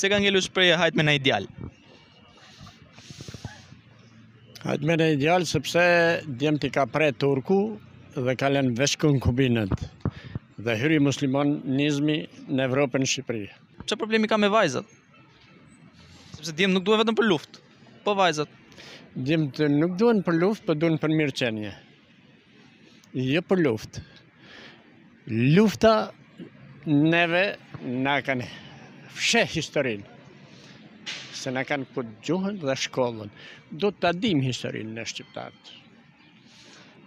Pse ka ngelu shprehja hajt me na ideal? Hajt me në ideal sepse djemti ka pre turku dhe ka lënë veç konkubinët dhe hyri muslimanizmi në Evropën, në Shqipëri. Çfarë problemi ka me vajzat? Sepse djem nuk duhen vetëm për luftë, po vajzat. Djemtë nuk duhen për luftë, po duhen për mirëqenie. Jo për luftë. Lufta neve na kanë fsheh historinë. Se na kanë këtë gjuhën dhe shkollën. Do të dim historinë në shqiptarët.